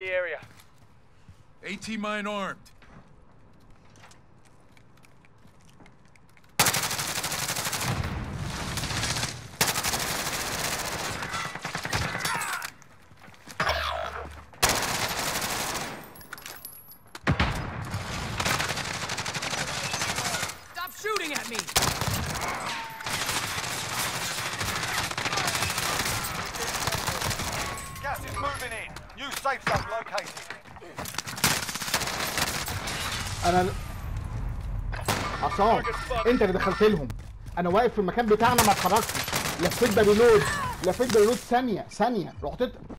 the area. AT mine armed. Stop shooting at me! Gas is moving in. New safe zone located. انا عصام انت اللي دخلت لهم. انا واقف في المكان بتاعنا ما اتحركتش. لفيت باريلود ثانيه رحت